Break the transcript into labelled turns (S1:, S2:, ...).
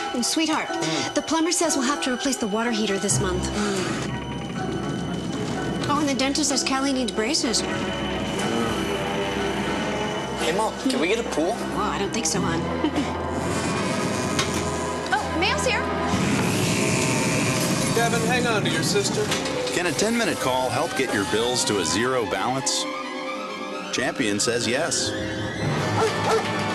S1: Sweetheart, the plumber says we'll have to replace the water heater this month. Oh, and the dentist says Callie needs braces.
S2: Hey, Mom, can we get a pool?
S1: Oh, I don't think so, hon.
S3: Oh, mail's here.
S4: Kevin, hang on to your sister.
S5: Can a 10-minute call help get your bills to a zero balance? Champion says yes.